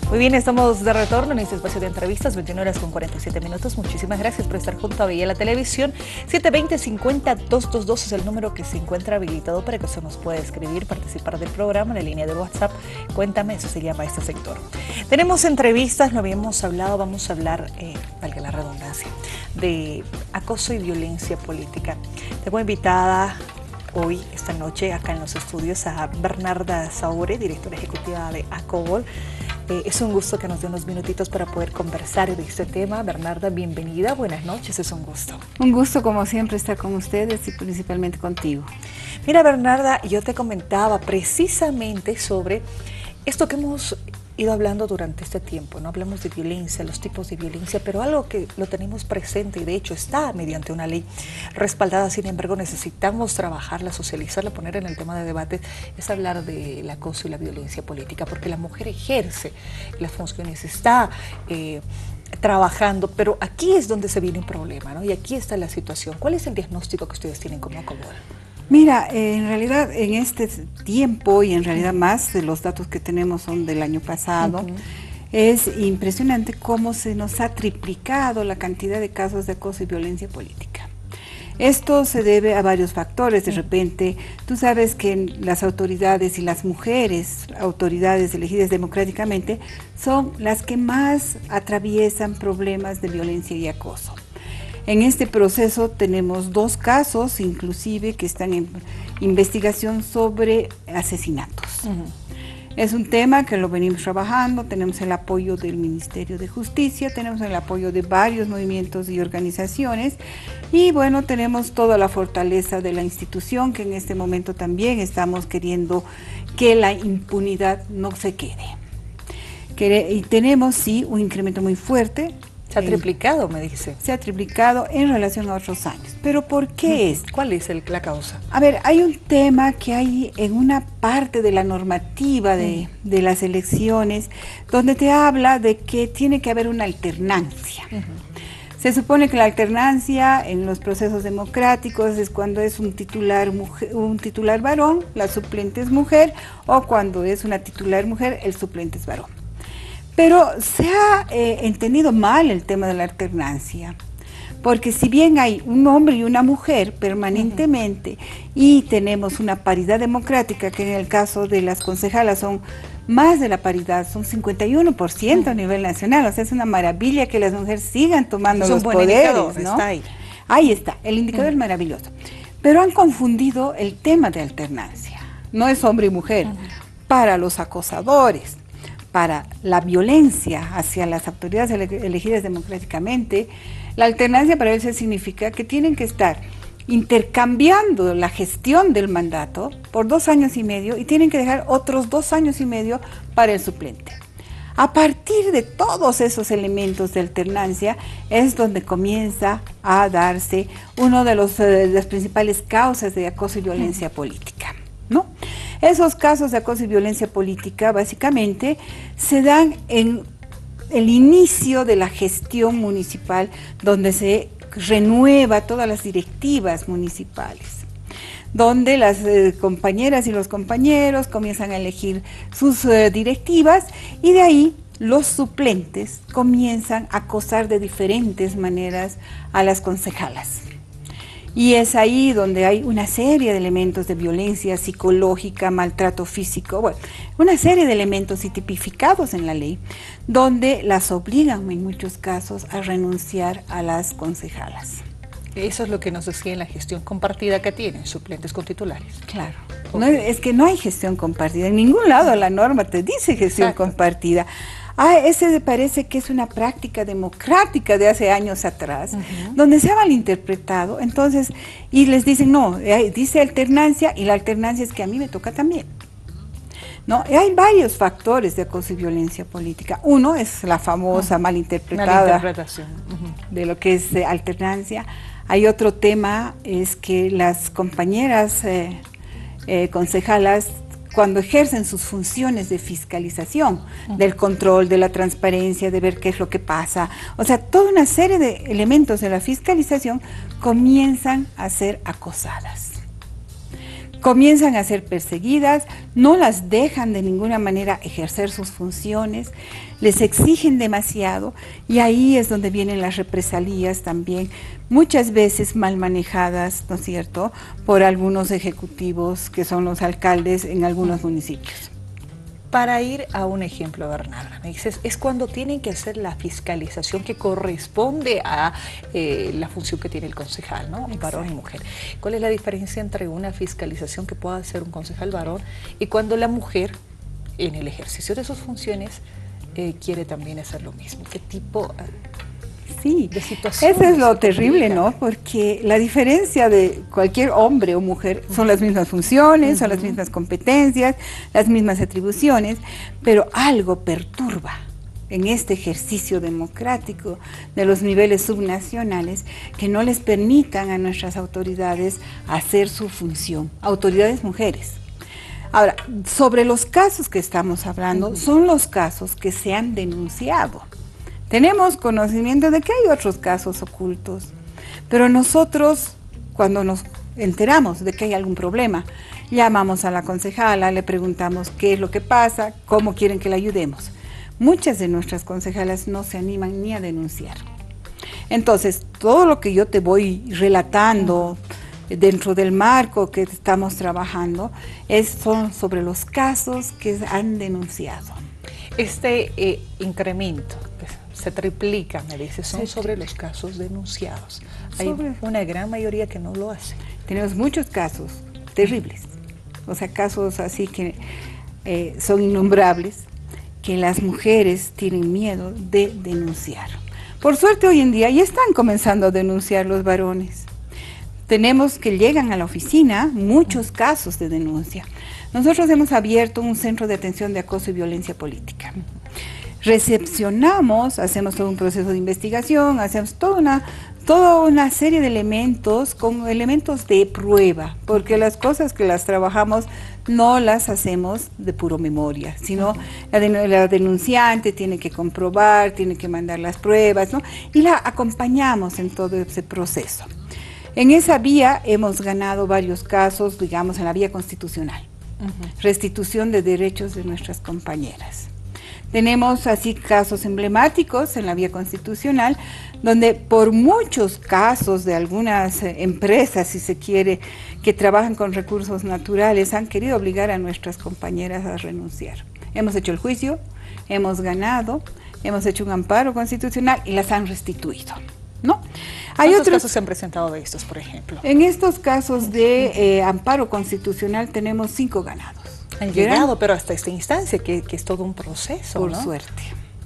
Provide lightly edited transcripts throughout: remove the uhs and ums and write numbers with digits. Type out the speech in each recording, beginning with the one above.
Muy bien, estamos de retorno en este espacio de entrevistas, 21 horas con 47 minutos. Muchísimas gracias por estar junto a Vía la Televisión. 720-50-222 es el número que se encuentra habilitado para que usted nos pueda escribir, participar del programa en la línea de WhatsApp. Cuéntame, eso se llama este sector. Tenemos entrevistas, lo habíamos hablado, vamos a hablar, valga la redundancia, de acoso y violencia política. Tengo invitada hoy, esta noche, acá en los estudios, a Bernarda Saure, directora ejecutiva de ACOBOL. Es un gusto que nos dé unos minutitos para poder conversar de este tema. Bernarda, bienvenida, buenas noches, es un gusto. Un gusto, como siempre, estar con ustedes y principalmente contigo. Mira, Bernarda, yo te comentaba precisamente sobre esto que hemos ido hablando durante este tiempo, ¿no? Hablamos de violencia, los tipos de violencia, pero algo que lo tenemos presente y de hecho está mediante una ley respaldada, sin embargo necesitamos trabajarla, socializarla, poner en el tema de debate, es hablar del acoso y la violencia política, porque la mujer ejerce las funciones, está trabajando, pero aquí es donde se viene un problema, ¿no? Y aquí está la situación. ¿Cuál es el diagnóstico que ustedes tienen como ACOBOL? Mira, en realidad en este tiempo y en realidad más de los datos que tenemos son del año pasado, es impresionante cómo se nos ha triplicado la cantidad de casos de acoso y violencia política. Esto se debe a varios factores. De repente, tú sabes que las autoridades y las mujeres, autoridades elegidas democráticamente, son las que más atraviesan problemas de violencia y acoso. En este proceso tenemos 2 casos, inclusive, que están en investigación sobre asesinatos. Es un tema que lo venimos trabajando, tenemos el apoyo del Ministerio de Justicia, tenemos el apoyo de varios movimientos y organizaciones, y bueno, tenemos toda la fortaleza de la institución, que en este momento también estamos queriendo que la impunidad no se quede. Y tenemos, sí, un incremento muy fuerte. Se ha triplicado, me dice. Se ha triplicado en relación a otros años. ¿Pero por qué es? ¿Cuál es la causa? A ver, hay un tema que hay en una parte de la normativa de las elecciones donde te habla de que tiene que haber una alternancia. Se supone que la alternancia en los procesos democráticos es cuando es un titular varón, la suplente es mujer, o cuando es una titular mujer, el suplente es varón. Pero se ha entendido mal el tema de la alternancia, porque si bien hay un hombre y una mujer permanentemente y tenemos una paridad democrática, que en el caso de las concejalas son más de la paridad, son 51% a nivel nacional, o sea, es una maravilla que las mujeres sigan tomando los poderes, ¿no? Está ahí. Ahí está, el indicador es maravilloso. Pero han confundido el tema de alternancia, no es hombre y mujer, para los acosadores, para la violencia hacia las autoridades elegidas democráticamente. La alternancia para ellos significa que tienen que estar intercambiando la gestión del mandato por 2 años y medio y tienen que dejar otros 2 años y medio para el suplente. A partir de todos esos elementos de alternancia es donde comienza a darse uno de las principales causas de acoso y violencia política, ¿no? Esos casos de acoso y violencia política básicamente se dan en el inicio de la gestión municipal, donde se renueva todas las directivas municipales, donde las compañeras y los compañeros comienzan a elegir sus directivas y de ahí los suplentes comienzan a acosar de diferentes maneras a las concejalas. Y es ahí donde hay una serie de elementos de violencia psicológica, maltrato físico, bueno, una serie de elementos tipificados en la ley, donde las obligan en muchos casos a renunciar a las concejalas. Eso es lo que nos decía en la gestión compartida que tienen, suplentes con titulares. Claro, no, es que no hay gestión compartida, en ningún lado la norma te dice gestión compartida. Ese parece que es una práctica democrática de hace años atrás, donde se ha malinterpretado, entonces, y les dicen, no, dice alternancia, y la alternancia es que a mí me toca también. No, hay varios factores de acoso y violencia política. Uno es la famosa malinterpretación de lo que es alternancia. Hay otro tema, es que las compañeras concejalas, cuando ejercen sus funciones de fiscalización, del control, de la transparencia, de ver qué es lo que pasa, o sea, toda una serie de elementos de la fiscalización comienzan a ser acosadas. comienzan a ser perseguidas, no las dejan de ninguna manera ejercer sus funciones, les exigen demasiado y ahí es donde vienen las represalias también, muchas veces mal manejadas, ¿no es cierto?, por algunos ejecutivos que son los alcaldes en algunos municipios. Para ir a un ejemplo, Bernarda, me dices, es cuando tienen que hacer la fiscalización que corresponde a la función que tiene el concejal, ¿no? Varón y mujer. ¿Cuál es la diferencia entre una fiscalización que pueda hacer un concejal varón y cuando la mujer, en el ejercicio de sus funciones, quiere también hacer lo mismo? ¿Qué tipo de situación? Eso es lo terrible, ¿no? Porque la diferencia de cualquier hombre o mujer son las mismas funciones, son las mismas competencias, las mismas atribuciones, pero algo perturba en este ejercicio democrático de los niveles subnacionales que no les permitan a nuestras autoridades hacer su función, autoridades mujeres. Ahora, sobre los casos que estamos hablando, son los casos que se han denunciado. Tenemos conocimiento de que hay otros casos ocultos, pero nosotros, cuando nos enteramos de que hay algún problema, llamamos a la concejala, le preguntamos qué es lo que pasa, cómo quieren que le ayudemos. Muchas de nuestras concejalas no se animan ni a denunciar. Entonces, todo lo que yo te voy relatando dentro del marco que estamos trabajando son sobre los casos que han denunciado. Este incremento se triplica, me dice, son sobre los casos denunciados. Hay una gran mayoría que no lo hace. Tenemos muchos casos terribles, o sea, casos así que son innombrables, que las mujeres tienen miedo de denunciar. Por suerte hoy en día ya están comenzando a denunciar los varones. Tenemos que llegan a la oficina muchos casos de denuncia. Nosotros hemos abierto un centro de atención de acoso y violencia política. Recepcionamos, hacemos todo un proceso de investigación, hacemos toda una serie de elementos, con elementos de prueba, porque las cosas que las trabajamos no las hacemos de puro memoria, sino la denunciante tiene que comprobar, tiene que mandar las pruebas, ¿no? Y la acompañamos en todo ese proceso. En esa vía hemos ganado varios casos, digamos, en la vía constitucional, restitución de derechos de nuestras compañeras. Tenemos así casos emblemáticos en la vía constitucional, donde por muchos casos de algunas empresas, si se quiere, que trabajan con recursos naturales, han querido obligar a nuestras compañeras a renunciar. Hemos hecho el juicio, hemos ganado, hemos hecho un amparo constitucional y las han restituido, ¿no? ¿Cuántos casos se han presentado de estos, por ejemplo? En estos casos de amparo constitucional tenemos 5 ganados. Han llegado, pero hasta esta instancia, que es todo un proceso, por ¿no? suerte.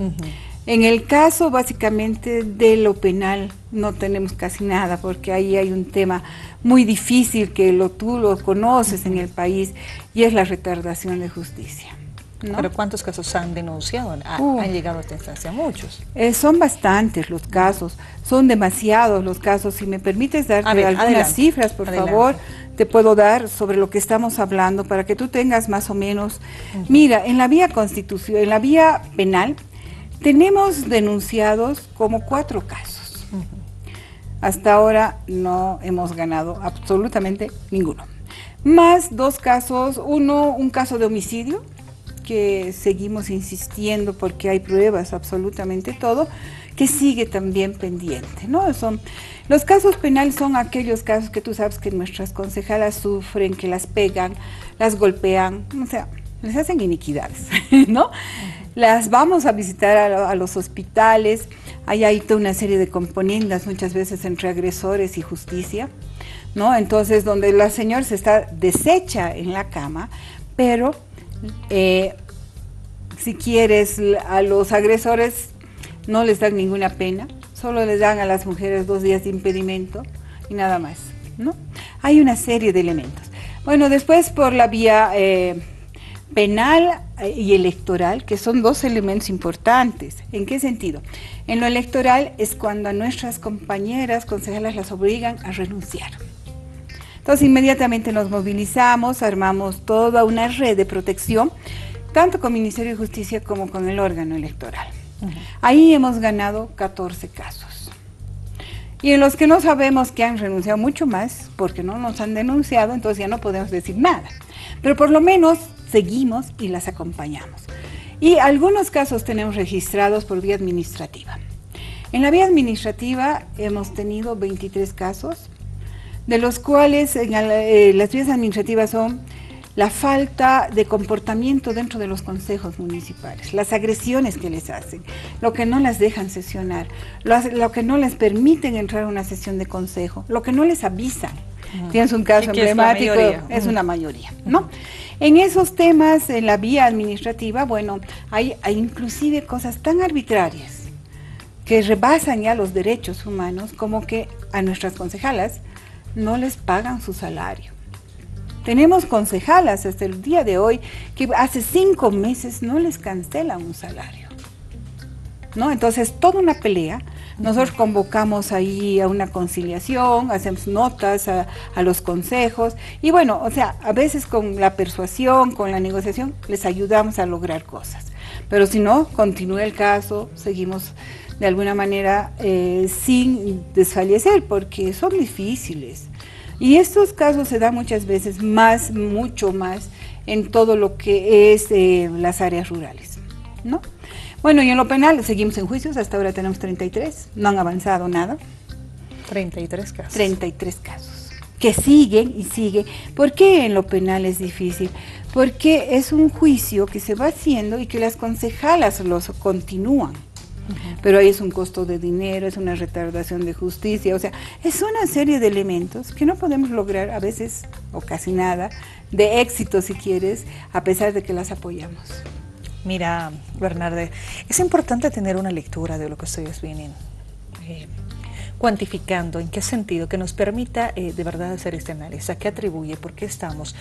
En el caso básicamente de lo penal no tenemos casi nada, porque ahí hay un tema muy difícil que tú lo conoces en el país, y es la retardación de justicia, ¿no? ¿Pero cuántos casos han denunciado? Han llegado a esta instancia muchos. Son bastantes los casos, son demasiados los casos. Si me permites darte algunas cifras, por favor, te puedo dar sobre lo que estamos hablando para que tú tengas más o menos. Mira, en la vía en la vía penal tenemos denunciados como 4 casos. Hasta ahora no hemos ganado absolutamente ninguno. Más 2 casos, un caso de homicidio, que seguimos insistiendo porque hay pruebas, absolutamente todo, que sigue también pendiente, ¿no? Los casos penales son aquellos casos que tú sabes que nuestras concejalas sufren, que las pegan, las golpean, o sea, les hacen iniquidades, ¿no? Las vamos a visitar a los hospitales, hay toda una serie de componendas muchas veces entre agresores y justicia, ¿no? Entonces, donde la señora se está deshecha en la cama, pero si quieres, a los agresores no les dan ninguna pena, solo les dan a las mujeres 2 días de impedimento y nada más, ¿no? Hay una serie de elementos. Bueno, después por la vía penal y electoral, que son 2 elementos importantes. ¿En qué sentido? En lo electoral es cuando a nuestras compañeras concejalas las obligan a renunciar. Entonces inmediatamente nos movilizamos, armamos toda una red de protección, tanto con el Ministerio de Justicia como con el órgano electoral. Ahí hemos ganado 14 casos. Y en los que no sabemos que han renunciado mucho más, porque no nos han denunciado, entonces ya no podemos decir nada. Pero por lo menos seguimos y las acompañamos. Y algunos casos tenemos registrados por vía administrativa. En la vía administrativa hemos tenido 23 casos, de los cuales las vías administrativas son la falta de comportamiento dentro de los consejos municipales, las agresiones que les hacen, lo que no las dejan sesionar, lo que no les permiten entrar a una sesión de consejo, lo que no les avisan. Tienes un caso emblemático, es una mayoría, ¿no? En esos temas, en la vía administrativa, bueno, hay inclusive cosas tan arbitrarias que rebasan ya los derechos humanos, como que a nuestras concejalas no les pagan su salario. Tenemos concejalas hasta el día de hoy que hace 5 meses no les cancelan un salario, ¿no? Entonces, toda una pelea. Nosotros convocamos ahí a una conciliación, hacemos notas a los consejos y bueno, o sea, a veces con la persuasión, con la negociación, les ayudamos a lograr cosas. Pero si no, continúa el caso, seguimos de alguna manera sin desfallecer, porque son difíciles. Y estos casos se dan muchas veces mucho más en todo lo que es las áreas rurales, ¿no? Bueno, y en lo penal seguimos en juicios, hasta ahora tenemos 33, no han avanzado nada. 33 casos. 33 casos, que siguen y siguen. ¿Por qué en lo penal es difícil? Porque es un juicio que se va haciendo y que las concejalas los continúan. Pero ahí es un costo de dinero, es una retardación de justicia, o sea, es una serie de elementos que no podemos lograr a veces, o casi nada, de éxito si quieres, a pesar de que las apoyamos. Mira, Bernarde, es importante tener una lectura de lo que ustedes vienen cuantificando, en qué sentido, que nos permita de verdad hacer este análisis, a qué atribuye, por qué estamos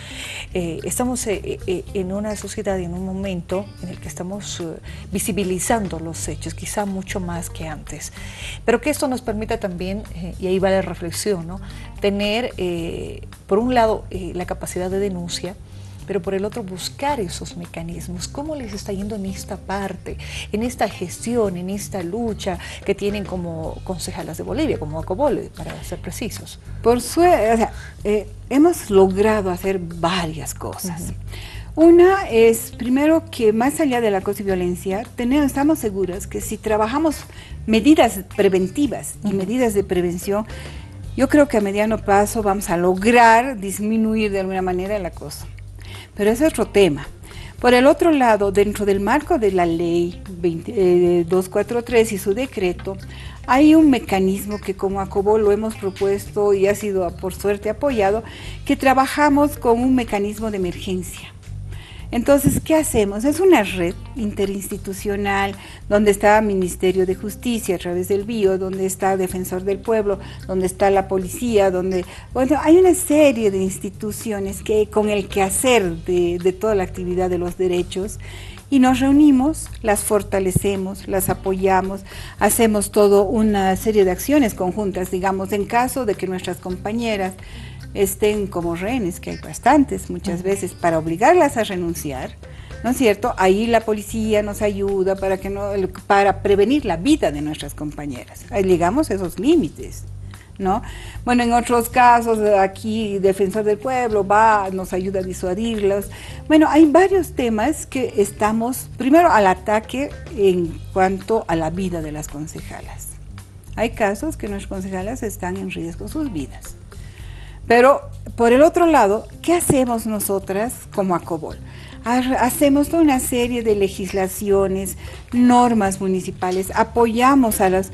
en una sociedad y en un momento en el que estamos visibilizando los hechos, quizá mucho más que antes, pero que esto nos permita también, y ahí va la reflexión, ¿no? Tener, por un lado, la capacidad de denuncia, pero por el otro buscar esos mecanismos. ¿Cómo les está yendo en esta parte, en esta gestión, en esta lucha que tienen como concejalas de Bolivia, como ACOBOL, para ser precisos? Por suerte, o sea, hemos logrado hacer varias cosas. Una es, primero, que más allá del acoso y violencia, estamos seguros que si trabajamos medidas preventivas y medidas de prevención, yo creo que a mediano plazo vamos a lograr disminuir de alguna manera el acoso. Pero ese es otro tema. Por el otro lado, dentro del marco de la ley 243 y su decreto, hay un mecanismo que como ACOBOL lo hemos propuesto y ha sido por suerte apoyado, que trabajamos con un mecanismo de emergencia. Entonces, ¿qué hacemos? Es una red interinstitucional donde está Ministerio de Justicia a través del BIO, donde está Defensor del Pueblo, donde está la policía, donde, bueno, hay una serie de instituciones que con el quehacer de toda la actividad de los derechos, y nos reunimos, las fortalecemos, las apoyamos, hacemos toda una serie de acciones conjuntas, digamos, en caso de que nuestras compañeras estén como rehenes, que hay bastantes muchas veces, para obligarlas a renunciar, ¿no es cierto? Ahí la policía nos ayuda para prevenir la vida de nuestras compañeras. Ahí llegamos a esos límites, ¿no? Bueno, en otros casos, aquí Defensor del Pueblo nos ayuda a disuadirlos. Bueno, hay varios temas que estamos, primero, al ataque en cuanto a la vida de las concejalas. Hay casos que nuestras concejalas están en riesgo sus vidas. Pero, por el otro lado, ¿qué hacemos nosotras como ACOBOL? Hacemos toda una serie de legislaciones, normas municipales, apoyamos al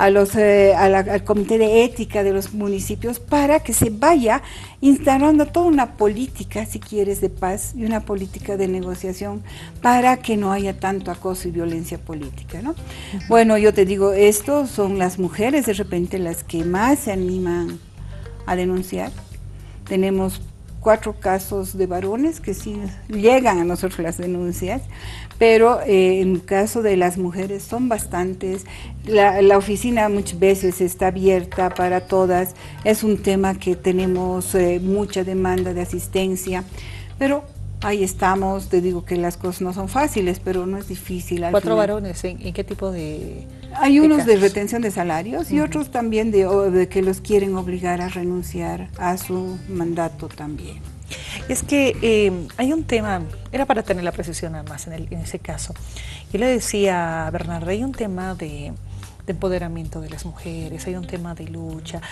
comité de ética de los municipios para que se vaya instalando toda una política, si quieres, de paz y una política de negociación para que no haya tanto acoso y violencia política, ¿no? Bueno, yo te digo, esto son las mujeres de repente las que más se animan a denunciar. Tenemos 4 casos de varones que sí llegan a nosotros las denuncias, pero en el caso de las mujeres son bastantes. La oficina muchas veces está abierta para todas, es un tema que tenemos mucha demanda de asistencia, pero ahí estamos, te digo que las cosas no son fáciles, pero no es difícil. 4 varones, ¿en qué tipo de...? Hay unos de casos? retención de salarios y otros también de que los quieren obligar a renunciar a su mandato también. Es que hay un tema, era para tener la precisión además en ese caso. Yo le decía a Bernarda, hay un tema de empoderamiento de las mujeres, hay un tema de lucha,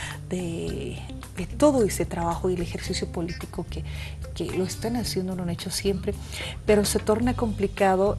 de todo ese trabajo y el ejercicio político que lo están haciendo, lo han hecho siempre, pero se torna complicado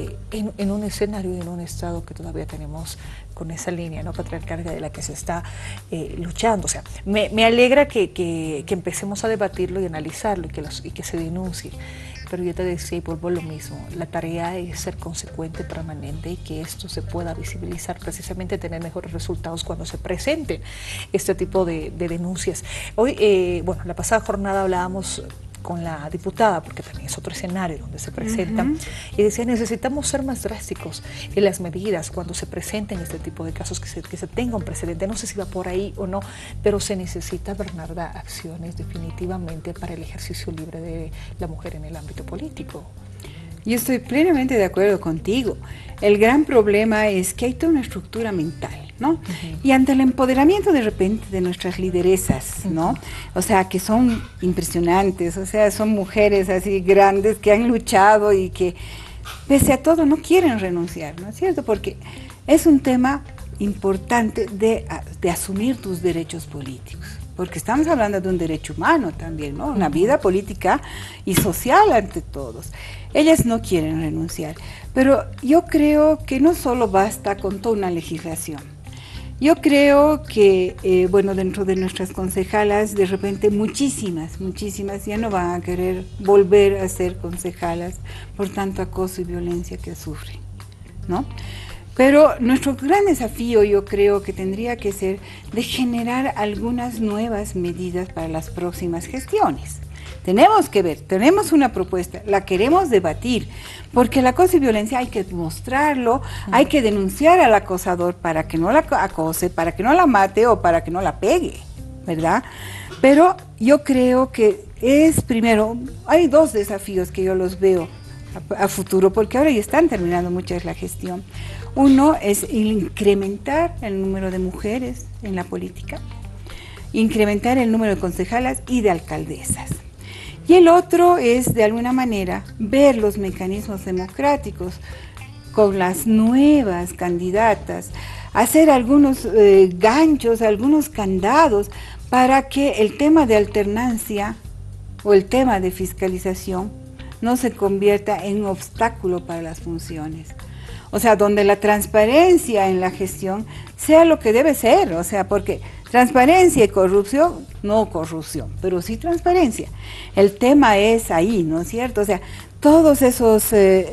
en un escenario y en un estado que todavía tenemos con esa línea, ¿no?, patriarcal de la que se está luchando. O sea, me alegra que empecemos a debatirlo y analizarlo y que se denuncie. Pero yo te decía, y vuelvo a lo mismo, la tarea es ser consecuente, permanente, y que esto se pueda visibilizar, precisamente tener mejores resultados cuando se presenten este tipo de denuncias. Hoy, bueno, la pasada jornada hablábamos con la diputada, porque también es otro escenario donde se presentan, y decía, necesitamos ser más drásticos en las medidas cuando se presenten este tipo de casos, que se tenga un precedente. No sé si va por ahí o no, pero se necesita, Bernarda, acciones definitivamente para el ejercicio libre de la mujer en el ámbito político. Yo estoy plenamente de acuerdo contigo. El gran problema es que hay toda una estructura mental, ¿no? Y ante el empoderamiento de repente de nuestras lideresas, ¿no? O sea, que son impresionantes, o sea, son mujeres así grandes que han luchado y que pese a todo no quieren renunciar, ¿no es cierto? Porque es un tema importante de asumir tus derechos políticos. Porque estamos hablando de un derecho humano también, ¿no? Una vida política y social ante todos. Ellas no quieren renunciar, pero yo creo que no solo basta con toda una legislación. Yo creo que, bueno, dentro de nuestras concejalas, de repente muchísimas ya no van a querer volver a ser concejalas por tanto acoso y violencia que sufren, ¿no? Pero nuestro gran desafío, yo creo que tendría que ser de generar algunas nuevas medidas para las próximas gestiones. Tenemos que ver, tenemos una propuesta, la queremos debatir, porque el acoso y violencia hay que mostrarlo, hay que denunciar al acosador para que no la acose, para que no la mate o para que no la pegue, ¿verdad? Pero yo creo que es primero, hay dos desafíos que yo los veo a futuro, porque ahora ya están terminando muchas la gestión. Uno es incrementar el número de mujeres en la política, incrementar el número de concejalas y de alcaldesas. Y el otro es, de alguna manera, ver los mecanismos democráticos con las nuevas candidatas, hacer algunos ganchos, algunos candados para que el tema de alternancia o el tema de fiscalización no se convierta en un obstáculo para las funciones. O sea, donde la transparencia en la gestión sea lo que debe ser, o sea, porque transparencia y corrupción, no corrupción, pero sí transparencia. El tema es ahí, ¿no es cierto? O sea, todos esos,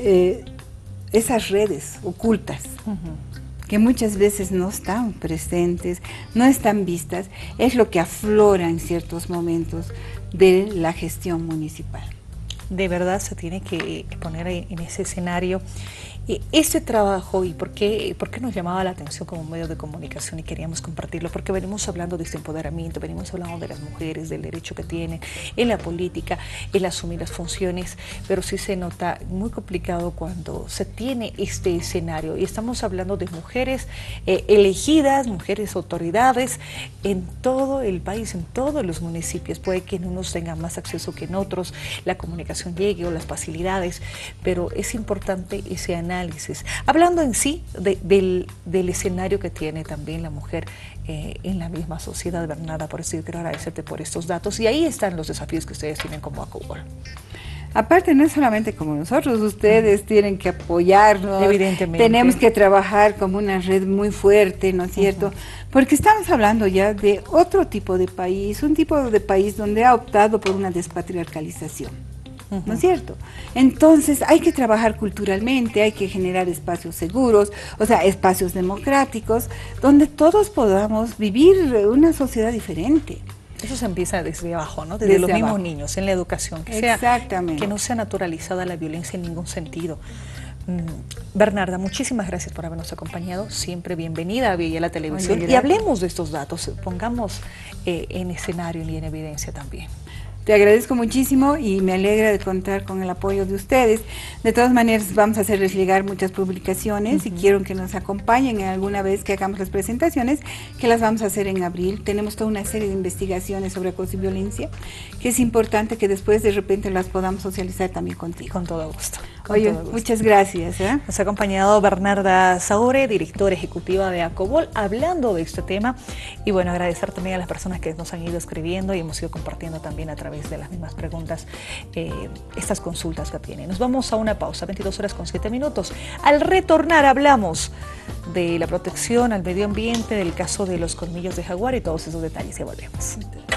esas redes ocultas, que muchas veces no están presentes, no están vistas, es lo que aflora en ciertos momentos de la gestión municipal. De verdad se tiene que poner en ese escenario este trabajo. ¿Y por qué nos llamaba la atención como medio de comunicación y queríamos compartirlo? Porque venimos hablando de este empoderamiento, venimos hablando de las mujeres, del derecho que tienen en la política, el asumir las funciones, pero sí se nota muy complicado cuando se tiene este escenario. Y estamos hablando de mujeres elegidas, mujeres autoridades en todo el país, en todos los municipios. Puede que en unos tengan más acceso que en otros, la comunicación llegue o las facilidades, pero es importante ese análisis. Hablando en sí del escenario que tiene también la mujer en la misma sociedad, Bernarda, por eso yo quiero agradecerte por estos datos, y ahí están los desafíos que ustedes tienen como ACOBOL. Aparte, no es solamente como nosotros, ustedes tienen que apoyarnos, evidentemente. Tenemos que trabajar como una red muy fuerte, ¿no es cierto? Porque estamos hablando ya de otro tipo de país, un tipo de país donde ha optado por una despatriarcalización. ¿No es cierto? Entonces hay que trabajar culturalmente, hay que generar espacios seguros, o sea, espacios democráticos, donde todos podamos vivir una sociedad diferente. Eso se empieza desde abajo, ¿no? Desde los mismos niños, en la educación, que no sea naturalizada la violencia en ningún sentido. Bernarda, muchísimas gracias por habernos acompañado, siempre bienvenida a Vía la Televisión. Y hablemos de estos datos, pongamos en escenario y en evidencia también. Te agradezco muchísimo y me alegra de contar con el apoyo de ustedes. De todas maneras, vamos a hacerles llegar muchas publicaciones y quiero que nos acompañen en alguna vez que hagamos las presentaciones, que las vamos a hacer en abril. Tenemos toda una serie de investigaciones sobre acoso y violencia, que es importante que después de repente las podamos socializar también contigo. Con todo gusto. Oye, muchas gracias. Nos ha acompañado Bernarda Saure, directora ejecutiva de ACOBOL, hablando de este tema. Y bueno, agradecer también a las personas que nos han ido escribiendo y hemos ido compartiendo también a través de las mismas preguntas estas consultas que tienen. Nos vamos a una pausa, 22:07. Al retornar hablamos de la protección al medio ambiente, del caso de los colmillos de jaguar y todos esos detalles. Ya volvemos.